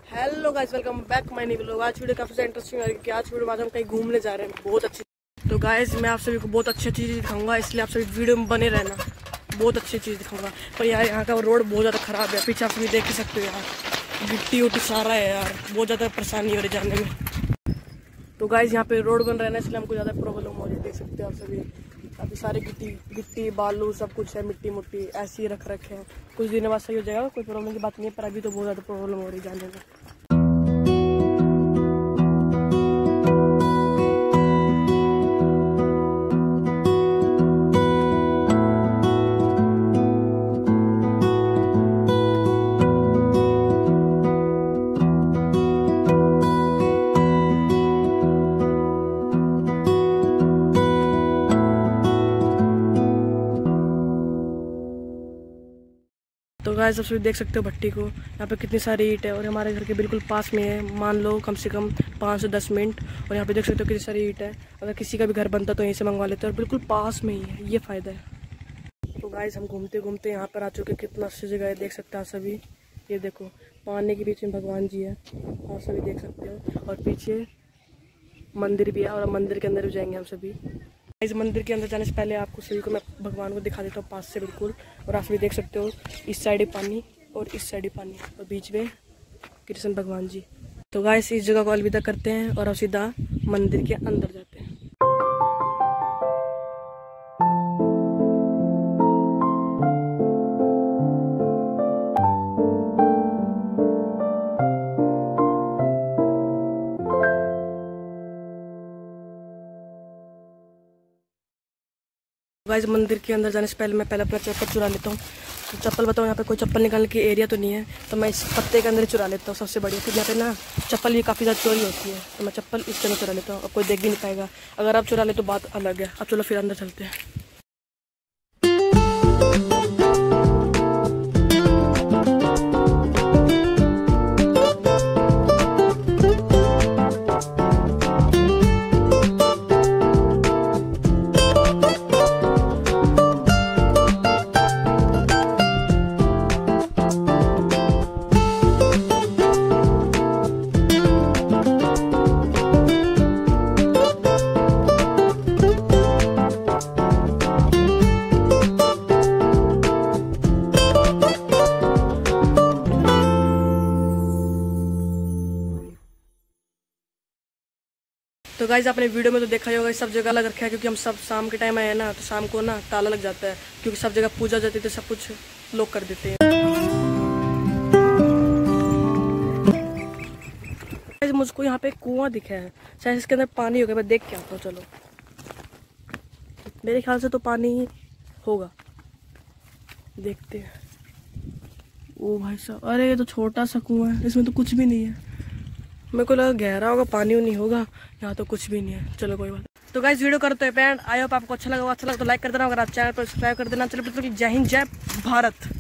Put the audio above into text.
Hello guys, welcome back my new vlog. आज video काफी interesting है कि आज वीडियो में हम कहीं घूमने जा रहे हैं, बहुत अच्छी। तो गाइस मैं आप सभी को बहुत अच्छी चीज़ दिखाऊंगा, इसलिए आप सभी वीडियो में बने रहना। बहुत अच्छी चीज़ दिखाऊंगा। पर यार यहाँ का रोड बहुत ज़्यादा खराब है, पीछे आप सभी देख ही सकते हो यार, गिट्टी उट्टी सारा है यार, बहुत ज़्यादा परेशानी हो रही जाने में। तो गाइस यहाँ पे रोड बन रहा है ना, इसलिए हमको ज़्यादा प्रॉब्लम हो रही है, देख सकते हो आप सभी। काफ़ी सारे गिट्टी बालू सब कुछ है, मिट्टी मुट्टी ऐसे ही रख रखे हैं। कुछ दिनों बाद सही हो जाएगा, कोई प्रॉब्लम की बात नहीं है, पर अभी तो बहुत ज़्यादा प्रॉब्लम हो रही जाने में। तो गाइस आप सभी देख सकते हो भट्टी को, यहाँ पे कितनी सारी ईंट है और हमारे घर के बिल्कुल पास में है, मान लो कम से कम 5 से 10 मिनट। और यहाँ पे देख सकते हो कितनी सारी ईंट है, अगर किसी का भी घर बनता तो यहीं से मंगवा लेते हैं और बिल्कुल पास में ही है, ये फ़ायदा है। तो गाइस हम घूमते घूमते यहाँ पर आ चुके, कितना अच्छी जगह है, देख सकते हैं आप सभी। ये देखो पानी के बीच में भगवान जी है, आप सभी देख सकते हो, और पीछे मंदिर भी है और मंदिर के अंदर भी जाएंगे हम सभी। इस मंदिर के अंदर जाने से पहले आपको सभी को मैं भगवान को दिखा देता हूँ पास से बिल्कुल। और आप भी देख सकते हो, इस साइड ही पानी और इस साइड ही पानी और बीच में कृष्ण भगवान जी। तो गाइस इस जगह को अलविदा करते हैं और अब सीधा मंदिर के अंदर जाते हैं। गाइस मंदिर के अंदर जाने से पहले मैं अपना चप्पल चुरा लेता हूँ। तो चप्पल बताओ, यहाँ पे कोई चप्पल निकालने की एरिया तो नहीं है, तो मैं इस पत्ते के अंदर चुरा लेता हूँ, सबसे बढ़िया। फिर यहाँ पे ना चप्पल भी काफ़ी ज़्यादा चोरी होती है, तो मैं चप्पल इस तरह चुरा लेता हूँ, अब कोई देख भी नहीं पाएगा। अगर आप चुरा ले तो बात अलग है। अब चलो फिर अंदर चलते हैं। तो गाइस आपने वीडियो में तो देखा ही होगा, सब जगह अलग रखा है, क्योंकि हम सब शाम के टाइम आए हैं ना, तो शाम को ना ताला लग जाता है, क्योंकि सब जगह पूजा जाती है तो सब कुछ लोग कर देते हैं। गाइस मुझको यहाँ पे कुआं दिखा है, शायद इसके अंदर पानी होगा, मैं देख के आता हूँ। चलो मेरे ख्याल से तो पानी होगा, देखते हैं। ओ भाई साहब, अरे ये तो छोटा सा कुआं है, इसमें तो कुछ भी नहीं है। मेरे को लगा गहरा होगा, पानी नहीं होगा, यहाँ तो कुछ भी नहीं है। चलो कोई बात। तो गाइस वीडियो करते हैं पेंड। आई होप आपको अच्छा लगा तो लाइक कर देना, अगर आप चैनल पर सब्सक्राइब कर देना। चलो जय हिंद, जय भारत।